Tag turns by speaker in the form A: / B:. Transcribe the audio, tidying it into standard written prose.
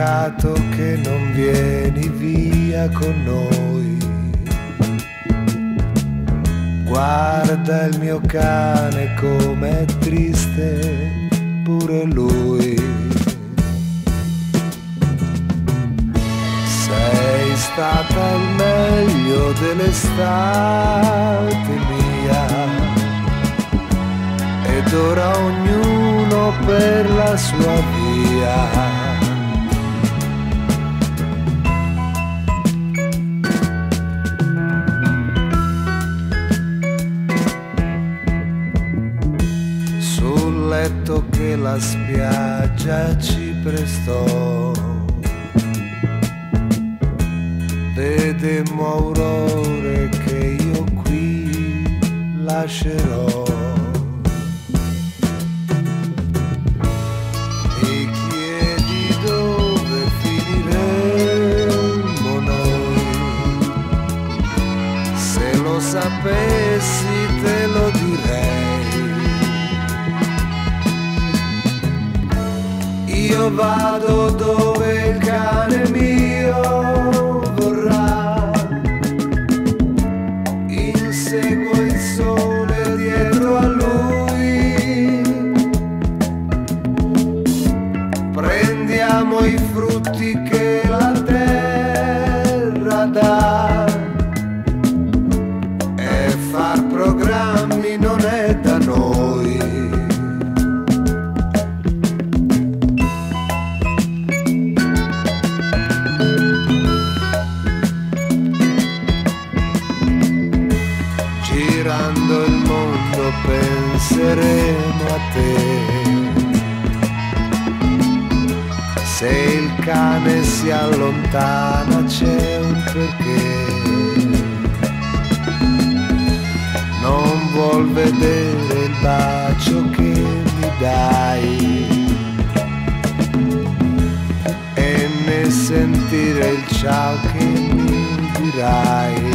A: peccato che non vieni via con noi. Guarda il mio cane com'è triste, pure lui. Sei stata il meglio dell'estate mia, ed ora ognuno per la sua via. Sul letto che la spiaggia ci prestò, vedemmo aurore che io qui lascerò. Mi chiedi dove finiremo noi, se lo sapessi te lo direi. Io vado dove il cane mio vorrà, inseguo il sole dietro a lui, prendiamo i frutti che la terra dà, e far programmi non è da noi. Girando il mondo penseremo a te, se il cane si allontana c'è un perché, non vuol vedere il bacio che mi dai, e né sentire il ciao che mi dirai.